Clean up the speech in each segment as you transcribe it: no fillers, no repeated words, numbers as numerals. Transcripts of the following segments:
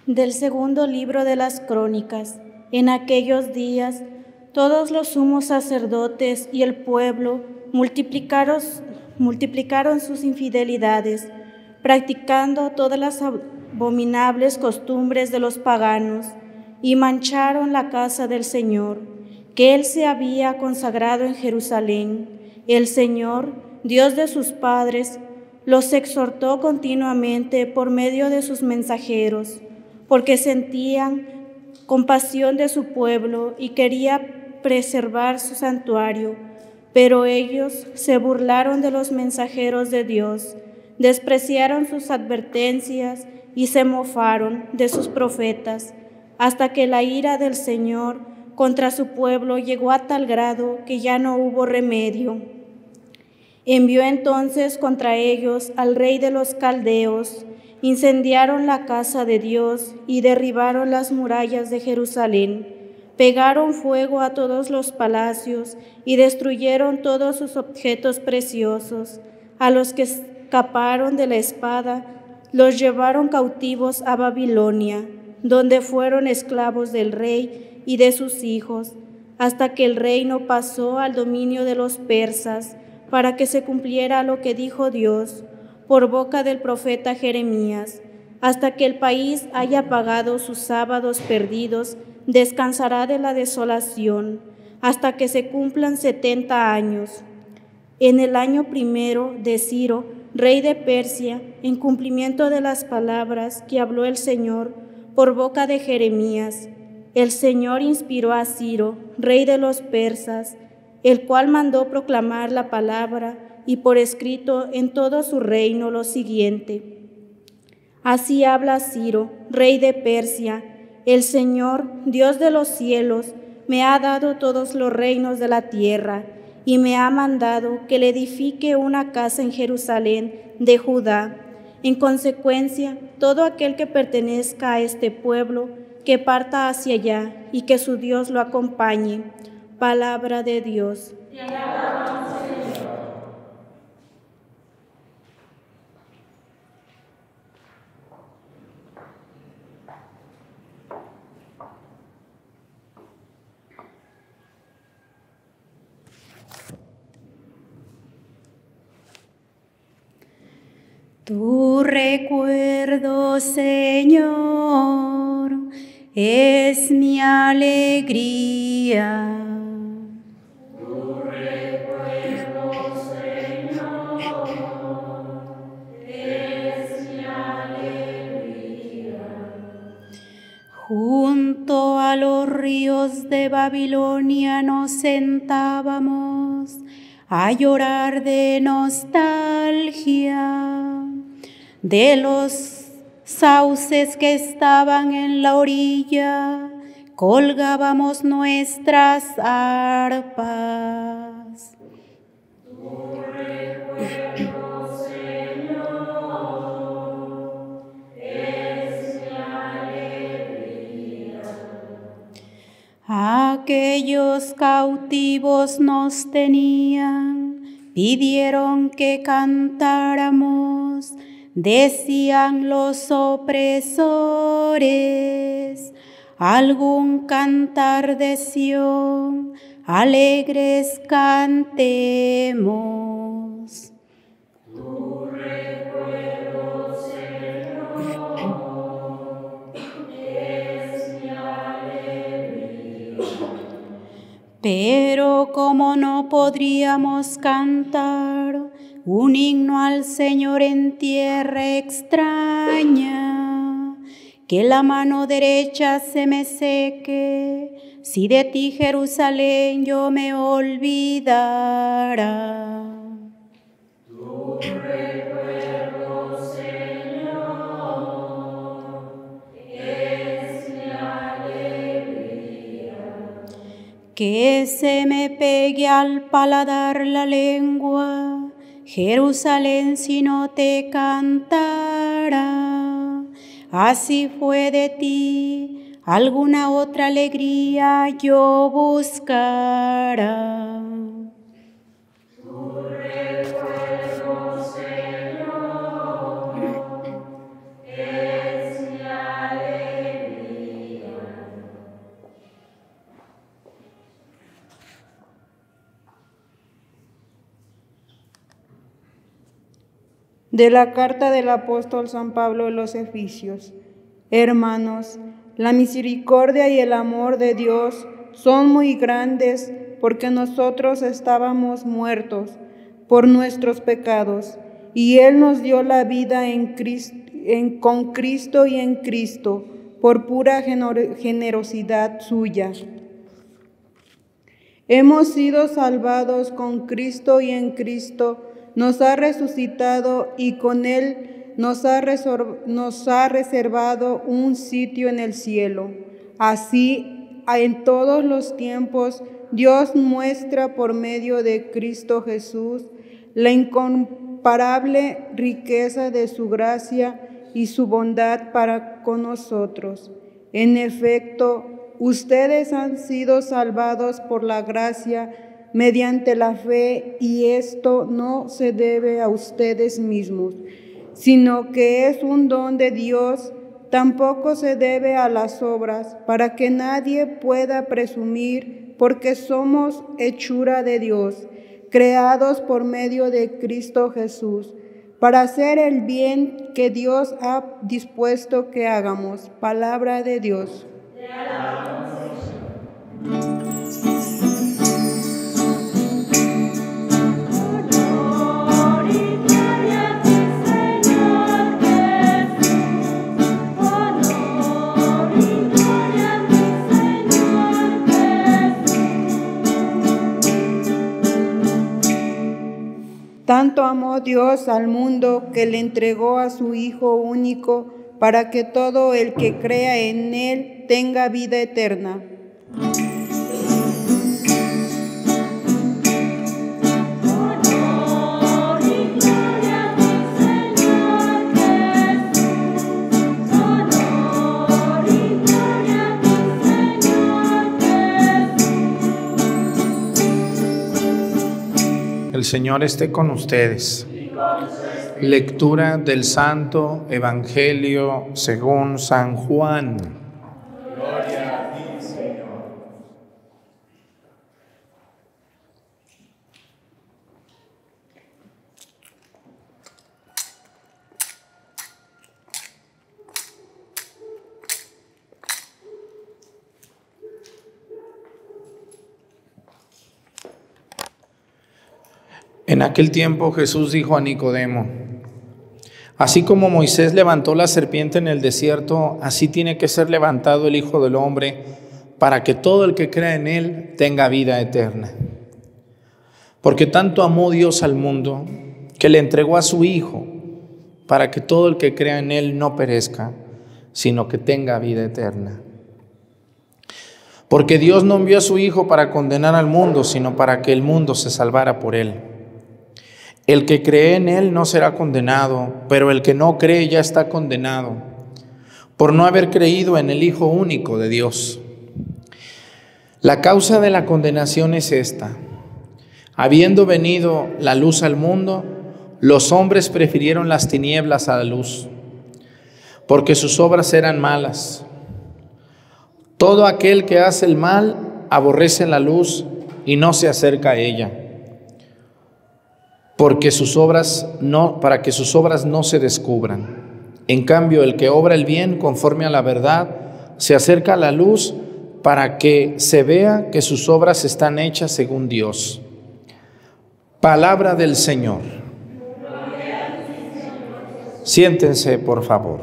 Del segundo libro de las Crónicas. En aquellos días, todos los sumos sacerdotes y el pueblo multiplicaron sus infidelidades, practicando todas las abominables costumbres de los paganos, y mancharon la casa del Señor, que Él se había consagrado en Jerusalén. El Señor, Dios de sus padres, los exhortó continuamente por medio de sus mensajeros, porque sentían compasión de su pueblo y quería preservar su santuario. Pero ellos se burlaron de los mensajeros de Dios, despreciaron sus advertencias y se mofaron de sus profetas, hasta que la ira del Señor contra su pueblo llegó a tal grado que ya no hubo remedio. Envió entonces contra ellos al rey de los caldeos, incendiaron la casa de Dios y derribaron las murallas de Jerusalén, pegaron fuego a todos los palacios y destruyeron todos sus objetos preciosos. A los que escaparon de la espada los llevaron cautivos a Babilonia, donde fueron esclavos del rey y de sus hijos, hasta que el reino pasó al dominio de los persas, para que se cumpliera lo que dijo Dios por boca del profeta Jeremías. Hasta que el país haya pagado sus sábados perdidos, descansará de la desolación, hasta que se cumplan 70 años. En el año primero de Ciro, rey de Persia, en cumplimiento de las palabras que habló el Señor por boca de Jeremías, el Señor inspiró a Ciro, rey de los persas, el cual mandó proclamar la palabra y por escrito en todo su reino lo siguiente: Así habla Ciro, rey de Persia: el Señor, Dios de los cielos, me ha dado todos los reinos de la tierra y me ha mandado que le edifique una casa en Jerusalén de Judá. En consecuencia, todo aquel que pertenezca a este pueblo, que parta hacia allá y que su Dios lo acompañe. Palabra de Dios. Te alabamos, Señor. Tu recuerdo, Señor, es mi alegría. Tu recuerdo, Señor, es mi alegría. Junto a los ríos de Babilonia nos sentábamos a llorar de nostalgia de los sauces que estaban en la orilla, colgábamos nuestras arpas. Tu recuerdo, Señor, es mi alegría. Aquellos cautivos nos tenían, pidieron que cantáramos. Decían los opresores, algún cantar de Sión, alegres cantemos. Tu recuerdo, Señor, es mi alegría. Pero como no podríamos cantar un himno al Señor en tierra extraña, que la mano derecha se me seque, si de ti, Jerusalén, yo me olvidara. Tu recuerdo, Señor, es mi alegría. Que se me pegue al paladar la lengua, Jerusalén, si no te cantara. Así fue de ti, alguna otra alegría yo buscara. Tu recuerdo, Señor, es mi alegría. De la carta del apóstol San Pablo a los Efesios. Hermanos, la misericordia y el amor de Dios son muy grandes, porque nosotros estábamos muertos por nuestros pecados, y Él nos dio la vida con Cristo y en Cristo, por pura generosidad suya. Hemos sido salvados con Cristo y en Cristo nos ha resucitado y con Él nos ha reservado un sitio en el cielo. Así, en todos los tiempos, Dios muestra por medio de Cristo Jesús la incomparable riqueza de su gracia y su bondad para con nosotros. En efecto, ustedes han sido salvados por la gracia mediante la fe, y esto no se debe a ustedes mismos, sino que es un don de Dios. Tampoco se debe a las obras, para que nadie pueda presumir, porque somos hechura de Dios, creados por medio de Cristo Jesús, para hacer el bien que Dios ha dispuesto que hagamos. Palabra de Dios. Te alabamos, Tanto amó Dios al mundo que le entregó a su Hijo único, para que todo el que crea en Él tenga vida eterna. El Señor esté con ustedes. Lectura del Santo Evangelio según San Juan. gloria a ti, Señor. En aquel tiempo Jesús dijo a Nicodemo: así como Moisés levantó la serpiente en el desierto, así tiene que ser levantado el Hijo del Hombre, para que todo el que crea en Él tenga vida eterna. Porque tanto amó Dios al mundo, que le entregó a su Hijo, para que todo el que crea en Él no perezca, sino que tenga vida eterna. Porque Dios no envió a su Hijo para condenar al mundo, sino para que el mundo se salvara por Él. El que cree en Él no será condenado, pero el que no cree ya está condenado, por no haber creído en el Hijo único de Dios. La causa de la condenación es esta: habiendo venido la luz al mundo, los hombres prefirieron las tinieblas a la luz, porque sus obras eran malas. Todo aquel que hace el mal aborrece la luz y no se acerca a ella, para que sus obras no se descubran. En cambio, el que obra el bien conforme a la verdad se acerca a la luz, para que se vea que sus obras están hechas según Dios. Palabra del Señor. Siéntense, por favor.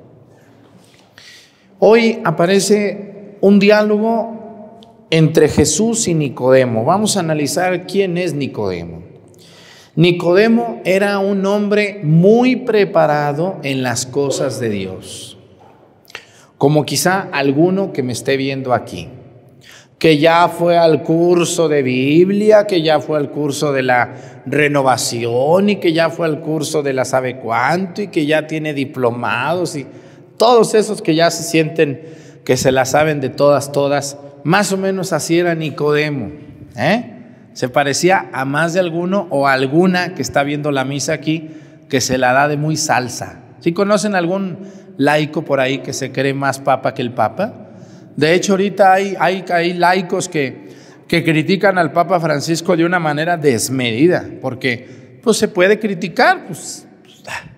Hoy aparece un diálogo entre Jesús y Nicodemo. Vamos a analizar quién es Nicodemo. Nicodemo era un hombre muy preparado en las cosas de Dios, como quizá alguno que me esté viendo aquí, que ya fue al curso de Biblia, que ya fue al curso de la renovación y que ya fue al curso de la sabe cuánto y que ya tiene diplomados y todos esos que ya se sienten que se la saben de todas, más o menos así era Nicodemo, Se parecía a más de alguno o a alguna que está viendo la misa aquí, que se la da de muy salsa. ¿Sí conocen algún laico por ahí que se cree más papa que el papa? De hecho, ahorita hay laicos que critican al Papa Francisco de una manera desmedida, porque pues se puede criticar,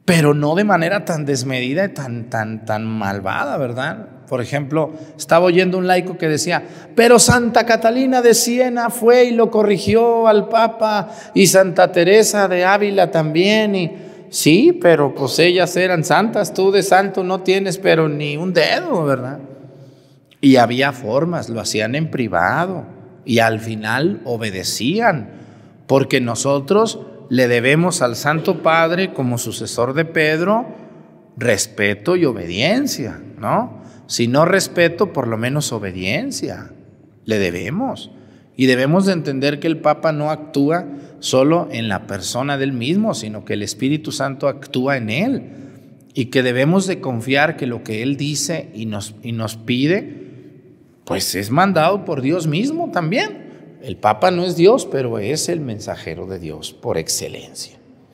pero no de manera tan desmedida y tan malvada, ¿verdad? Por ejemplo, estaba oyendo un laico que decía, pero Santa Catalina de Siena fue y lo corrigió al Papa, y Santa Teresa de Ávila también, y sí, pero pues ellas eran santas, tú de santo no tienes pero ni un dedo, ¿verdad? Y había formas, lo hacían en privado y al final obedecían, porque nosotros le debemos al Santo Padre, como sucesor de Pedro, respeto y obediencia, ¿no? Si no respeto, por lo menos obediencia, le debemos. Y debemos de entender que el Papa no actúa solo en la persona del mismo, sino que el Espíritu Santo actúa en él, y que debemos de confiar que lo que él dice y nos pide, pues es mandado por Dios mismo también. El Papa no es Dios, pero es el mensajero de Dios por excelencia.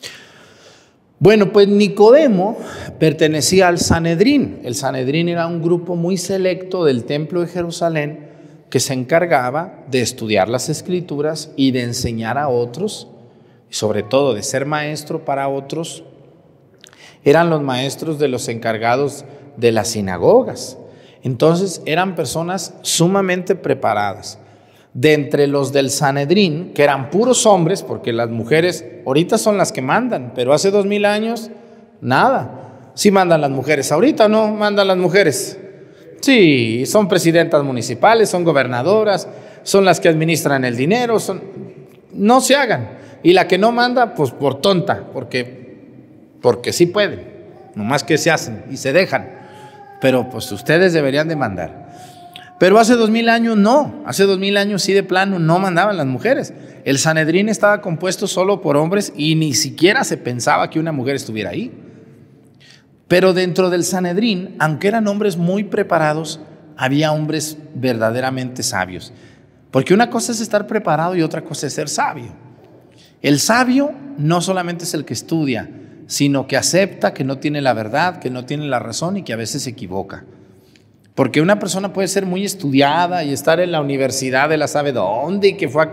Bueno, pues Nicodemo pertenecía al Sanedrín. El Sanedrín era un grupo muy selecto del templo de Jerusalén que se encargaba de estudiar las Escrituras y de enseñar a otros, y sobre todo de ser maestro para otros. Eran los maestros de los encargados de las sinagogas. Entonces eran personas sumamente preparadas. De entre los del Sanedrín, que eran puros hombres, porque las mujeres ahorita son las que mandan, pero hace 2000 años, nada. Sí mandan las mujeres, ahorita no mandan las mujeres. Sí, son presidentas municipales, son gobernadoras, son las que administran el dinero, no se hagan. Y la que no manda, pues por tonta, porque sí pueden, nomás que se hacen y se dejan. Pero pues ustedes deberían de mandar. Pero hace 2000 años no, hace 2000 años sí de plano no mandaban las mujeres. El Sanedrín estaba compuesto solo por hombres y ni siquiera se pensaba que una mujer estuviera ahí. Pero dentro del Sanedrín, aunque eran hombres muy preparados, había hombres verdaderamente sabios. Porque una cosa es estar preparado y otra cosa es ser sabio. El sabio no solamente es el que estudia, sino que acepta que no tiene la verdad, que no tiene la razón y que a veces se equivoca. Porque una persona puede ser muy estudiada y estar en la universidad de la sabe dónde y que fue...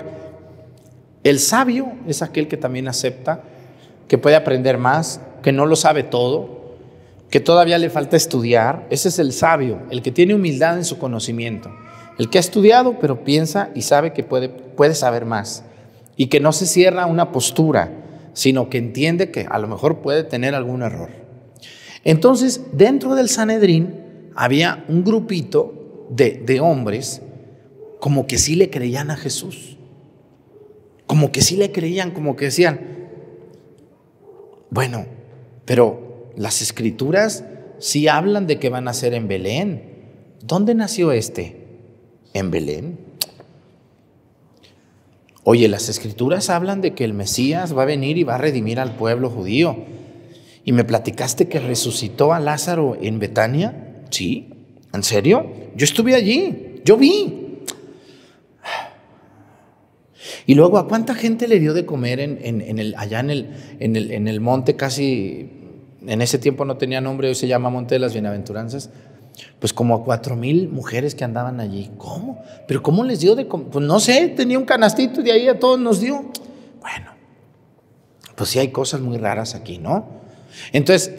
El sabio es aquel que también acepta que puede aprender más, que no lo sabe todo, que todavía le falta estudiar. Ese es el sabio, el que tiene humildad en su conocimiento, el que ha estudiado pero piensa y sabe que puede saber más, y que no se cierra a una postura, sino que entiende que a lo mejor puede tener algún error. Entonces, dentro del Sanedrín había un grupito de hombres como que sí le creían a Jesús, como que sí le creían, como que decían, bueno, pero las Escrituras sí hablan de que van a ser en Belén. ¿Dónde nació este? ¿En Belén? Oye, las Escrituras hablan de que el Mesías va a venir y va a redimir al pueblo judío. ¿Y me platicaste que resucitó a Lázaro en Betania? Sí, ¿en serio? Yo estuve allí, yo vi. Y luego, ¿a cuánta gente le dio de comer allá en el monte? Casi, en ese tiempo no tenía nombre, hoy se llama Monte de las Bienaventuranzas. Pues como a 4000 mujeres que andaban allí. ¿Cómo? ¿Pero cómo les dio de comer? Pues no sé, tenía un canastito y de ahí a todos nos dio. Bueno, pues sí hay cosas muy raras aquí, ¿no? Entonces,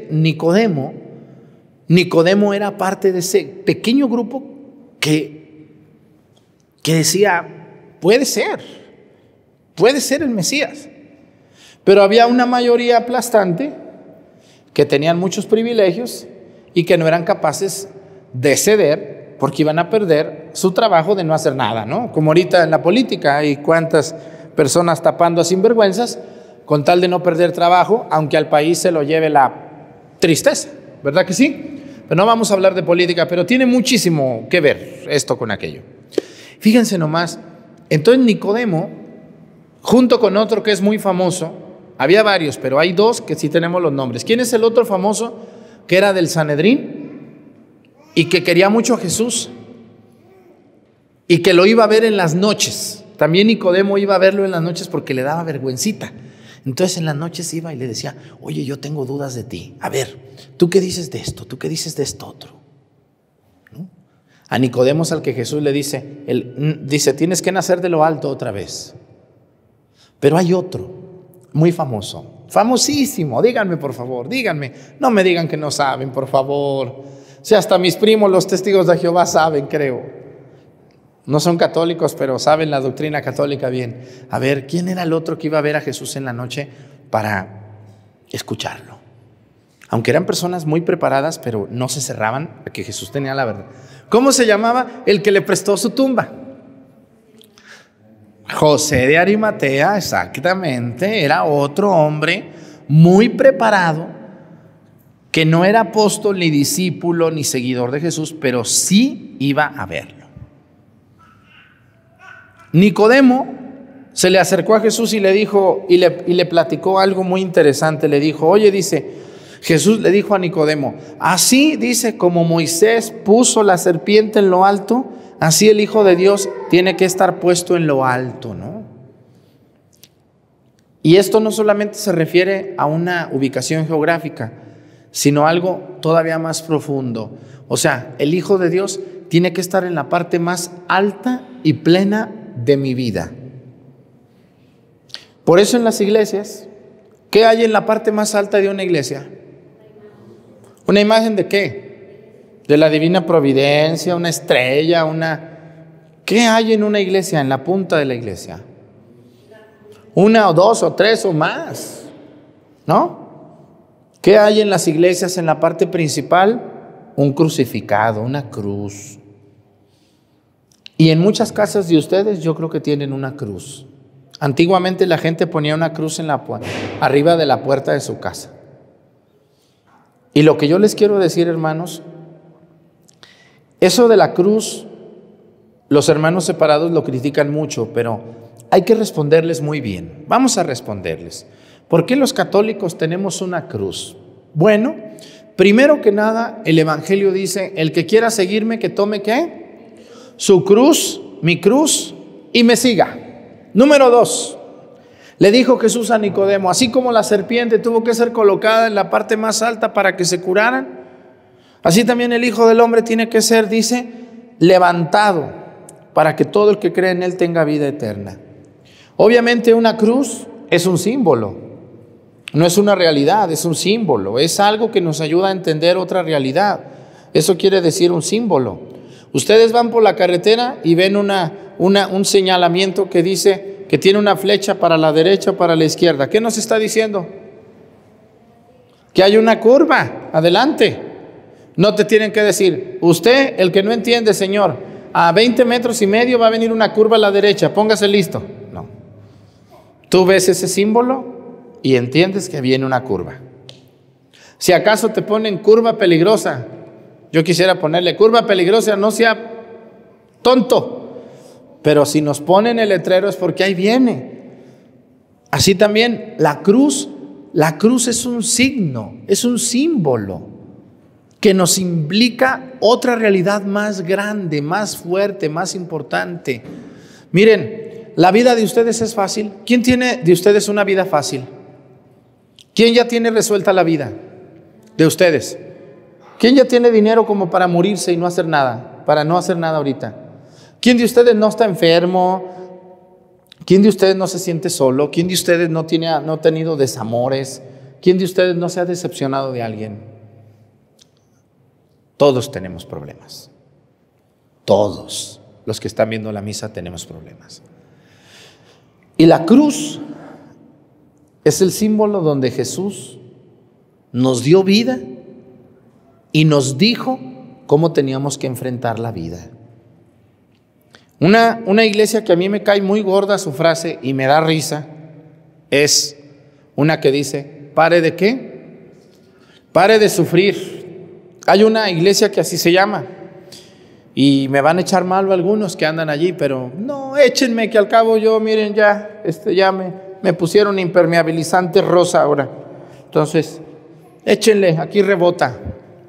Nicodemo era parte de ese pequeño grupo que decía, puede ser el Mesías. Pero había una mayoría aplastante que tenían muchos privilegios y que no eran capaces de ceder porque iban a perder su trabajo de no hacer nada, ¿no? Como ahorita en la política hay cuántas personas tapando a sinvergüenzas con tal de no perder trabajo, aunque al país se lo lleve la tristeza, ¿verdad que sí? Pero no vamos a hablar de política, pero tiene muchísimo que ver esto con aquello. Fíjense nomás, entonces Nicodemo, junto con otro que es muy famoso, había varios, pero hay dos que sí tenemos los nombres. ¿Quién es el otro famoso que era del Sanedrín y que quería mucho a Jesús y que lo iba a ver en las noches? También Nicodemo iba a verlo en las noches porque le daba vergüencita. Entonces en las noches iba y le decía, oye, yo tengo dudas de ti. A ver, ¿tú qué dices de esto? ¿Tú qué dices de esto otro? ¿No? A Nicodemo al que Jesús le dice, tienes que nacer de lo alto otra vez. Pero hay otro muy famoso famosísimo. Díganme, por favor, díganme. No me digan que no saben, por favor. Si hasta mis primos, los testigos de Jehová, saben, creo. No son católicos, pero saben la doctrina católica bien. A ver, ¿quién era el otro que iba a ver a Jesús en la noche para escucharlo? Aunque eran personas muy preparadas, pero no se cerraban a que Jesús tenía la verdad. ¿Cómo se llamaba el que le prestó su tumba? José de Arimatea, exactamente. Era otro hombre muy preparado, que no era apóstol, ni discípulo, ni seguidor de Jesús, pero sí iba a verlo. Nicodemo se le acercó a Jesús y le dijo, y le platicó algo muy interesante. Le dijo, oye, dice, Jesús le dijo a Nicodemo, así, dice, como Moisés puso la serpiente en lo alto, así el Hijo de Dios tiene que estar puesto en lo alto, ¿no? Y esto no solamente se refiere a una ubicación geográfica, sino algo todavía más profundo. O sea, el Hijo de Dios tiene que estar en la parte más alta y plena de mi vida. Por eso en las iglesias, ¿qué hay en la parte más alta de una iglesia? ¿Una imagen de qué? De la divina providencia, una estrella, ¿Qué hay en una iglesia, en la punta de la iglesia? Una o dos o tres o más, ¿no? ¿Qué hay en las iglesias en la parte principal? Un crucificado, una cruz. Y en muchas casas de ustedes yo creo que tienen una cruz. Antiguamente la gente ponía una cruz en arriba de la puerta de su casa. Y lo que yo les quiero decir, hermanos, eso de la cruz, los hermanos separados lo critican mucho, pero hay que responderles muy bien. Vamos a responderles. ¿Por qué los católicos tenemos una cruz? Bueno, primero que nada, el Evangelio dice, el que quiera seguirme, que tome ¿qué? Su cruz, mi cruz, y me siga. Número 2, le dijo Jesús a Nicodemo, así como la serpiente tuvo que ser colocada en la parte más alta para que se curaran, así también el Hijo del Hombre tiene que ser, dice, levantado para que todo el que cree en Él tenga vida eterna. Obviamente una cruz es un símbolo, no es una realidad, es un símbolo, es algo que nos ayuda a entender otra realidad. Eso quiere decir un símbolo. Ustedes van por la carretera y ven un señalamiento que dice que tiene una flecha para la derecha o para la izquierda. ¿Qué nos está diciendo? Que hay una curva adelante. No te tienen que decir, usted, el que no entiende, señor, a 20 metros y medio va a venir una curva a la derecha, póngase listo. No. Tú ves ese símbolo y entiendes que viene una curva. Si acaso te ponen curva peligrosa, yo quisiera ponerle curva peligrosa, no sea tonto. Pero si nos ponen el letrero es porque ahí viene. Así también la cruz es un signo, es un símbolo que nos implica otra realidad más grande, más fuerte, más importante. Miren, la vida de ustedes es fácil. ¿Quién tiene de ustedes una vida fácil? ¿Quién ya tiene resuelta la vida de ustedes? ¿Quién ya tiene dinero como para morirse y no hacer nada? Para no hacer nada ahorita. ¿Quién de ustedes no está enfermo? ¿Quién de ustedes no se siente solo? ¿Quién de ustedes no ha tenido desamores? ¿Quién de ustedes no se ha decepcionado de alguien? Todos tenemos problemas. Todos los que están viendo la misa tenemos problemas. Y la cruz es el símbolo donde Jesús nos dio vida y nos dijo cómo teníamos que enfrentar la vida. Una iglesia que a mí me cae muy gorda su frase y me da risa es una que dice, ¿pare de qué? Pare de sufrir. Hay una iglesia que así se llama y me van a echar mal algunos que andan allí, pero no, échenme que al cabo yo, miren ya me pusieron impermeabilizante rosa ahora. Entonces, échenle, aquí rebota.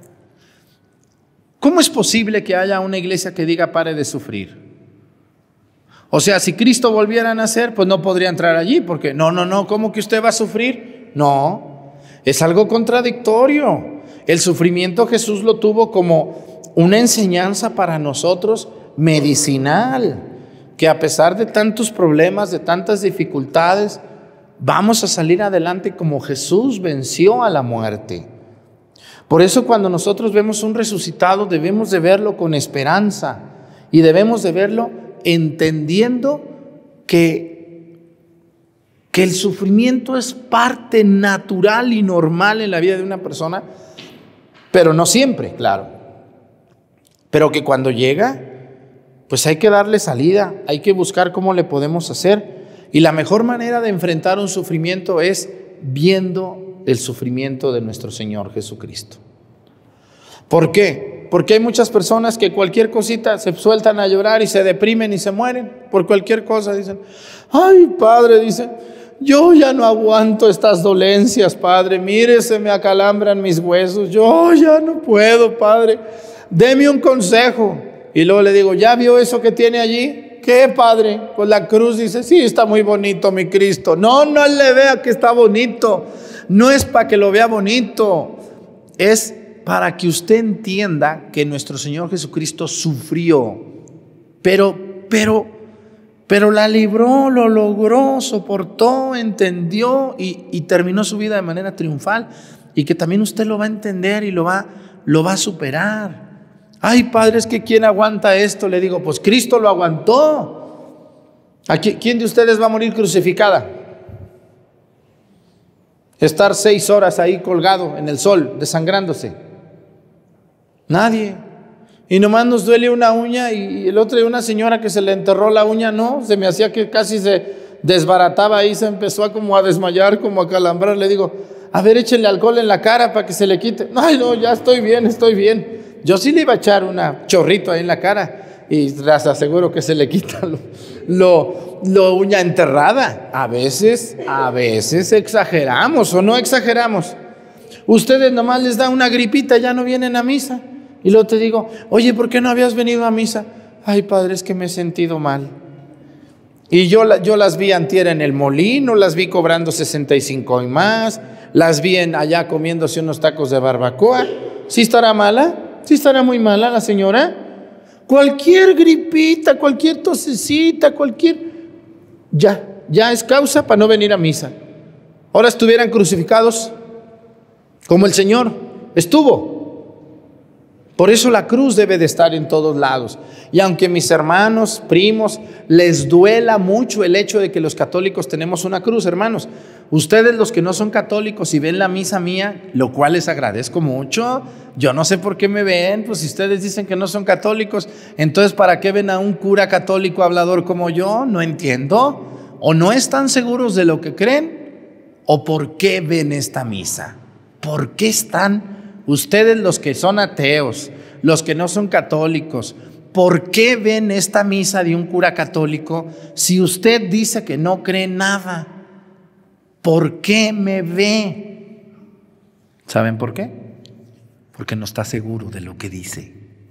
¿Cómo es posible que haya una iglesia que diga pare de sufrir? O sea, si Cristo volviera a nacer, pues no podría entrar allí, porque no, ¿cómo que usted va a sufrir? No, es algo contradictorio. El sufrimiento Jesús lo tuvo como una enseñanza para nosotros medicinal, que a pesar de tantos problemas, de tantas dificultades, vamos a salir adelante como Jesús venció a la muerte. Por eso cuando nosotros vemos un resucitado debemos de verlo con esperanza y debemos de verlo entendiendo que el sufrimiento es parte natural y normal en la vida de una persona, pero no siempre, claro. Pero que cuando llega, pues hay que darle salida, hay que buscar cómo le podemos hacer. Y la mejor manera de enfrentar un sufrimiento es viendo el sufrimiento de nuestro Señor Jesucristo. ¿Por qué? Porque hay muchas personas que cualquier cosita se sueltan a llorar y se deprimen y se mueren por cualquier cosa. Dicen, ay, Padre, dicen, yo ya no aguanto estas dolencias, Padre. Mire, se me acalambran mis huesos. Yo ya no puedo, Padre. Deme un consejo. Y luego le digo, ¿ya vio eso que tiene allí? ¿Qué, Padre? Pues la cruz. Dice, sí, está muy bonito mi Cristo. No, no le vea que está bonito. No es para que lo vea bonito. Es para que usted entienda que nuestro Señor Jesucristo sufrió. Pero la libró, lo logró, soportó, entendió y terminó su vida de manera triunfal. Y que también usted lo va a entender y lo va a superar. Ay, Padre, es que ¿quién aguanta esto? Le digo, pues Cristo lo aguantó. ¿Quién de ustedes va a morir crucificada? Estar 6 horas ahí colgado en el sol, desangrándose. Nadie. Y nomás nos duele una uña y el otro día una señora que se le enterró la uña, no, se me hacía que casi se desbarataba ahí, se empezó a como a desmayar, como a calambrar. Le digo, a ver, échenle alcohol en la cara para que se le quite. Ay, no, ya estoy bien. Yo sí le iba a echar una chorrito ahí en la cara y les aseguro que se le quita lo uña enterrada. A veces exageramos o no exageramos. Ustedes nomás les da una gripita, ya no vienen a misa. Y luego te digo, oye, ¿por qué no habías venido a misa? Ay, Padre, es que me he sentido mal. Y yo las vi antier en el molino, las vi cobrando 65 y más, las vi allá comiéndose unos tacos de barbacoa. ¿Sí estará mala? ¿Sí estará muy mala la señora? Cualquier gripita, cualquier tosecita, ya es causa para no venir a misa. Ahora estuvieran crucificados como el Señor estuvo. Por eso la cruz debe de estar en todos lados. Y aunque mis hermanos, primos, les duela mucho el hecho de que los católicos tenemos una cruz, hermanos, ustedes los que no son católicos y ven la misa mía, lo cual les agradezco mucho, yo no sé por qué me ven, pues si ustedes dicen que no son católicos, entonces ¿para qué ven a un cura católico hablador como yo? No entiendo. O no están seguros de lo que creen, o por qué ven esta misa. ¿Por qué están ustedes los que son ateos, los que no son católicos? ¿Por qué ven esta misa de un cura católico si usted dice que no cree nada? ¿Por qué me ve? ¿Saben por qué? Porque no está seguro de lo que dice.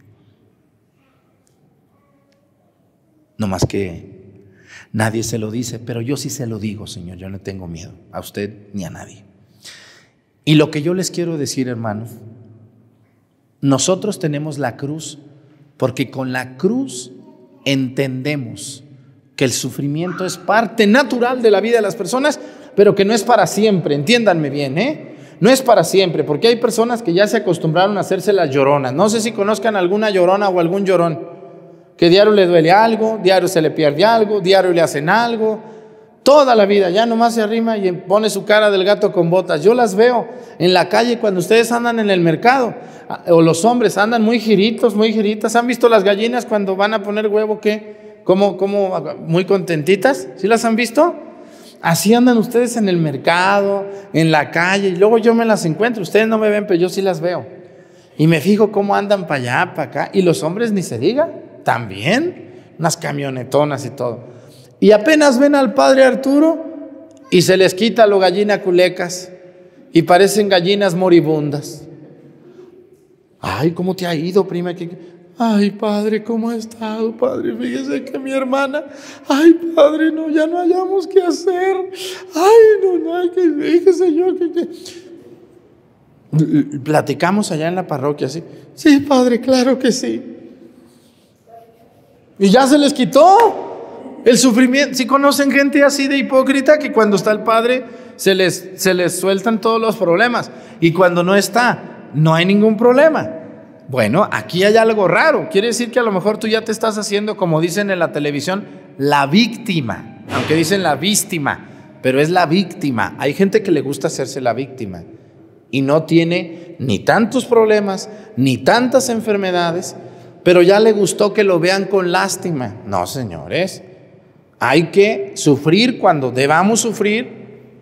No más que nadie se lo dice, pero yo sí se lo digo, Señor, yo no tengo miedo a usted ni a nadie. Y lo que yo les quiero decir, hermanos, nosotros tenemos la cruz porque con la cruz entendemos que el sufrimiento es parte natural de la vida de las personas, pero que no es para siempre, entiéndanme bien, no es para siempre, porque hay personas que ya se acostumbraron a hacerse las lloronas. No sé si conozcan alguna llorona o algún llorón, que diario le duele algo, diario se le pierde algo, diario le hacen algo, toda la vida, ya nomás se arrima y pone su cara del gato con botas. Yo las veo en la calle cuando ustedes andan en el mercado, o los hombres andan muy giritos, muy giritas. ¿Han visto las gallinas cuando van a poner huevo? ¿Qué? ¿Cómo muy contentitas? ¿Sí las han visto? Así andan ustedes en el mercado, en la calle, y luego yo me las encuentro. Ustedes no me ven, pero yo sí las veo. Y me fijo cómo andan para allá, para acá. Y los hombres ni se diga, también, unas camionetonas y todo. Y apenas ven al padre Arturo y se les quita lo gallina culecas y parecen gallinas moribundas. Ay, ¿cómo te ha ido, prima? Ay, padre, ¿cómo ha estado, padre? Fíjese que mi hermana, ay, padre, no, ya no hallamos qué hacer. Ay, no, que fíjese yo que... Platicamos allá en la parroquia, ¿sí? Sí, padre, claro que sí. Y ya se les quitó. El sufrimiento, si conocen gente así de hipócrita que cuando está el Padre se les sueltan todos los problemas y cuando no está, no hay ningún problema. Bueno, aquí hay algo raro. Quiere decir que a lo mejor tú ya te estás haciendo, como dicen en la televisión, la víctima, aunque dicen la víctima, pero es la víctima. Hay gente que le gusta hacerse la víctima y no tiene ni tantos problemas, ni tantas enfermedades, pero ya le gustó que lo vean con lástima. No, señores, hay que sufrir cuando debamos sufrir.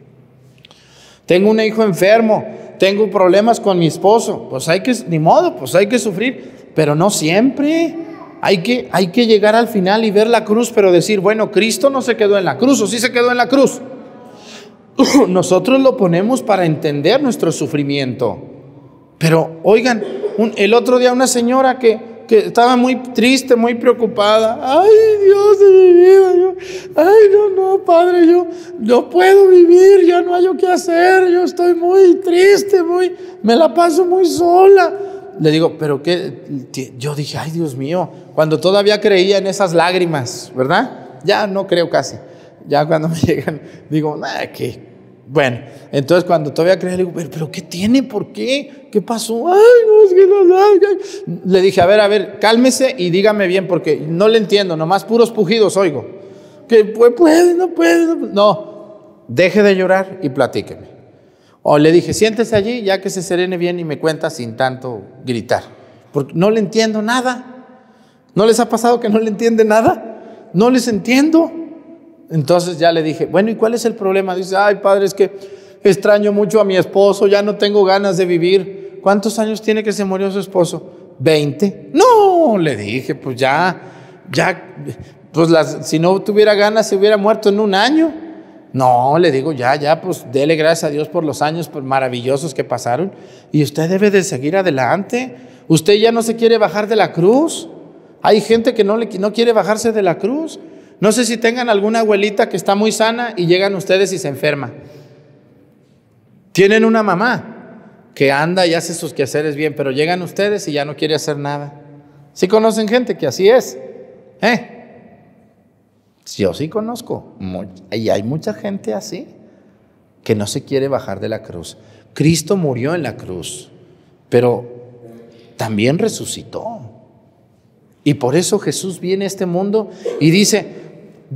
Tengo un hijo enfermo, tengo problemas con mi esposo, pues ni modo, pues hay que sufrir, pero no siempre. Hay que llegar al final y ver la cruz, pero decir, bueno, Cristo no se quedó en la cruz, ¿o sí se quedó en la cruz? Nosotros lo ponemos para entender nuestro sufrimiento. Pero, oigan, el otro día una señora que estaba muy triste, muy preocupada. Ay, Dios de mi vida, no, Padre, yo no puedo vivir, ya no hay qué hacer, yo estoy muy triste, me la paso muy sola. Le digo, pero qué, yo dije, ay, Dios mío, cuando todavía creía en esas lágrimas, ¿verdad? Ya no creo casi. Ya cuando me llegan, digo, ¿qué? Bueno, entonces cuando todavía creía, le digo, pero ¿qué tiene? ¿Por qué? ¿Qué pasó? Ay, no, es que no. Le dije, a ver, cálmese y dígame bien, porque no le entiendo, nomás puros pujidos oigo. Que puede, no puede. No, deje de llorar y platíqueme. O le dije, siéntese allí, ya que se serene bien y me cuenta sin tanto gritar. Porque no le entiendo nada. ¿No les ha pasado que no le entiende nada? No les entiendo. Entonces ya le dije, bueno, ¿y cuál es el problema? Dice, ay, Padre, es que extraño mucho a mi esposo, ya no tengo ganas de vivir. ¿Cuántos años tiene que se murió su esposo? 20. No, le dije, pues ya, pues si no tuviera ganas se hubiera muerto en un año. No, le digo, ya, pues dele gracias a Dios por los años maravillosos que pasaron. Y usted debe de seguir adelante. Usted ya no se quiere bajar de la cruz. Hay gente que no quiere bajarse de la cruz. No sé si tengan alguna abuelita que está muy sana y llegan ustedes y se enferma. Tienen una mamá que anda y hace sus quehaceres bien, pero llegan ustedes y ya no quiere hacer nada. ¿Sí conocen gente que así es? Yo sí conozco. Y hay mucha gente así que no se quiere bajar de la cruz. Cristo murió en la cruz, pero también resucitó. Y por eso Jesús viene a este mundo y dice,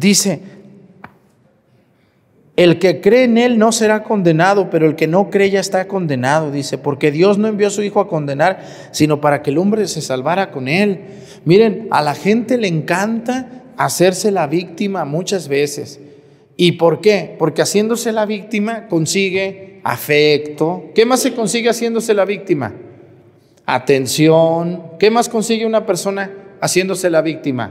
el que cree en Él no será condenado, pero el que no cree ya está condenado, dice, porque Dios no envió a su Hijo a condenar, sino para que el hombre se salvara con Él. Miren, a la gente le encanta hacerse la víctima muchas veces. ¿Y por qué? Porque haciéndose la víctima consigue afecto. ¿Qué más se consigue haciéndose la víctima? Atención. ¿Qué más consigue una persona haciéndose la víctima?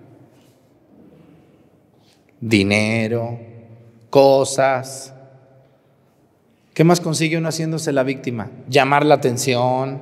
Dinero, cosas. ¿Qué más consigue uno haciéndose la víctima? Llamar la atención.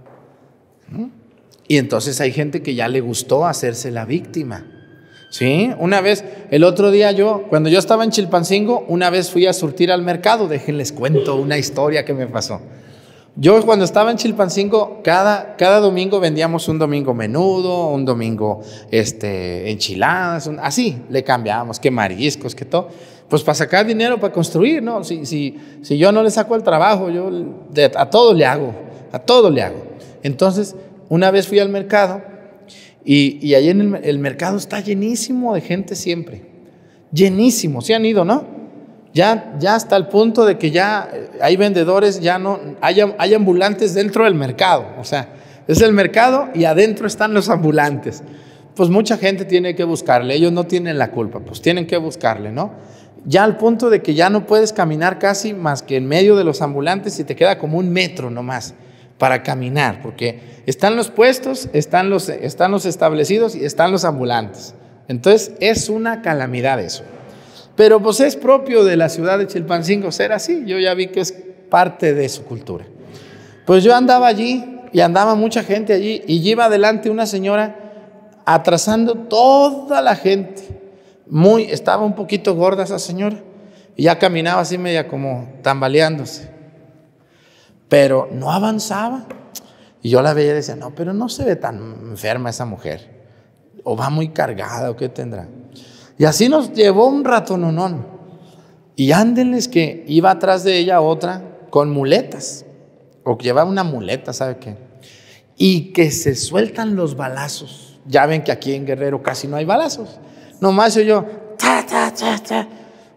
Y entonces hay gente que ya le gustó hacerse la víctima. ¿Sí? Una vez, el otro día cuando yo estaba en Chilpancingo, una vez fui a surtir al mercado. Déjenles cuento una historia que me pasó. Yo cuando estaba en Chilpancingo, cada domingo vendíamos un domingo menudo, un domingo enchiladas, así le cambiamos, que mariscos, que todo. Pues para sacar dinero para construir, ¿no? Si yo no le saco el trabajo, a todo le hago. Entonces, una vez fui al mercado y ahí en el mercado está llenísimo de gente siempre. Llenísimo, ¿sí han ido, no? Ya hasta el punto de que ya hay vendedores, ya no hay ambulantes dentro del mercado. O sea, es el mercado y adentro están los ambulantes. Pues mucha gente tiene que buscarle, ellos no tienen la culpa, pues tienen que buscarle, ¿no? Ya al punto de que ya no puedes caminar casi más que en medio de los ambulantes y te queda como 1 metro nomás para caminar, porque están los puestos, están los establecidos y están los ambulantes. Entonces es una calamidad eso. Pero pues es propio de la ciudad de Chilpancingo ser así. Yo ya vi que es parte de su cultura. Pues yo andaba allí y andaba mucha gente allí y iba adelante una señora atrasando toda la gente. Estaba un poquito gorda esa señora y ya caminaba así media como tambaleándose. Pero no avanzaba. Y yo la veía y decía, no, pero no se ve tan enferma esa mujer. O va muy cargada o qué tendrá. Y así nos llevó un ratononón. Y ándenles que iba atrás de ella otra con muletas, o que llevaba una muleta, ¿sabe qué? Y que se sueltan los balazos. Ya ven que aquí en Guerrero casi no hay balazos. Nomás yo, ta, ta, ta, ta.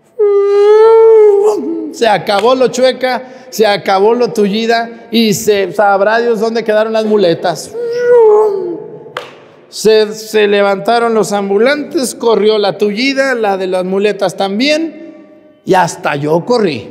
Se acabó lo Chueca, se acabó lo Tullida y sabrá Dios dónde quedaron las muletas. Se levantaron los ambulantes, corrió la Tullida, la de las muletas también, y hasta yo corrí.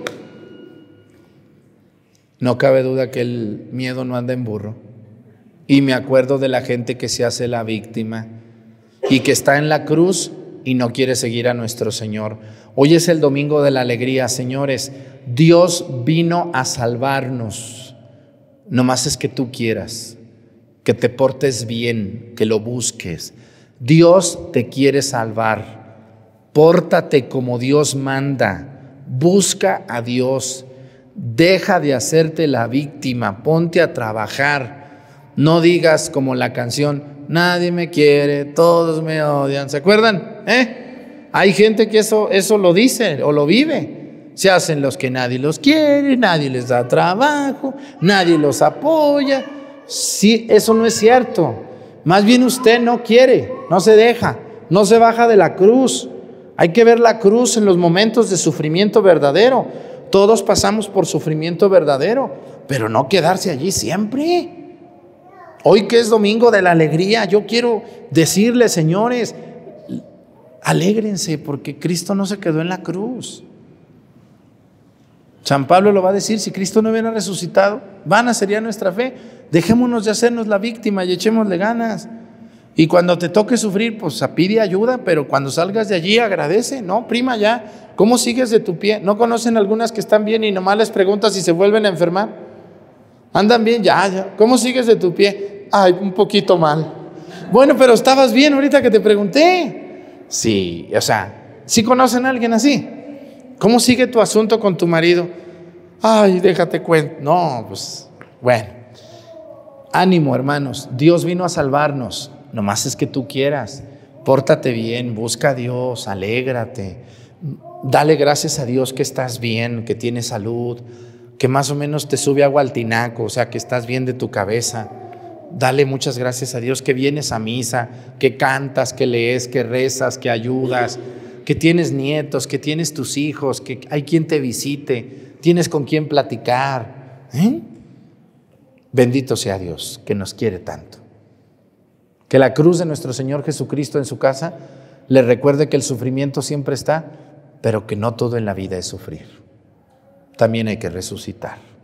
No cabe duda que el miedo no anda en burro. Y me acuerdo de la gente que se hace la víctima y que está en la cruz y no quiere seguir a nuestro Señor. Hoy es el domingo de la alegría, señores. Dios vino a salvarnos. Nomás es que tú quieras, que te portes bien, que lo busques. Dios te quiere salvar. Pórtate como Dios manda. Busca a Dios. Deja de hacerte la víctima. Ponte a trabajar. No digas como la canción, nadie me quiere, todos me odian. ¿Se acuerdan? Hay gente que eso lo dice o lo vive. Se hacen los que nadie los quiere, nadie les da trabajo, nadie los apoya. Sí, eso no es cierto. Más bien usted no quiere, no se deja, no se baja de la cruz. Hay que ver la cruz en los momentos de sufrimiento verdadero. Todos pasamos por sufrimiento verdadero, pero no quedarse allí siempre. Hoy que es domingo de la alegría, yo quiero decirles, señores, alégrense porque Cristo no se quedó en la cruz. San Pablo lo va a decir, si Cristo no hubiera resucitado, vana sería nuestra fe. Dejémonos de hacernos la víctima y echémosle ganas. Y cuando te toque sufrir, pues pide ayuda, pero cuando salgas de allí agradece. No, prima, ya, ¿cómo sigues de tu pie? ¿No conocen algunas que están bien y nomás les preguntas si se vuelven a enfermar? Andan bien, ya, ¿cómo sigues de tu pie? Ay, un poquito mal. Bueno, pero estabas bien ahorita que te pregunté. Sí, o sea, ¿sí conocen a alguien así? ¿Cómo sigue tu asunto con tu marido? Ay, déjate cuento. No, pues, bueno. Ánimo, hermanos. Dios vino a salvarnos. Nomás es que tú quieras. Pórtate bien, busca a Dios, alégrate. Dale gracias a Dios que estás bien, que tienes salud, que más o menos te sube agua al tinaco, o sea, que estás bien de tu cabeza. Dale muchas gracias a Dios que vienes a misa, que cantas, que lees, que rezas, que ayudas, que tienes nietos, que tienes tus hijos, que hay quien te visite, tienes con quien platicar. Bendito sea Dios que nos quiere tanto. Que la cruz de nuestro Señor Jesucristo en su casa le recuerde que el sufrimiento siempre está, pero que no todo en la vida es sufrir. También hay que resucitar.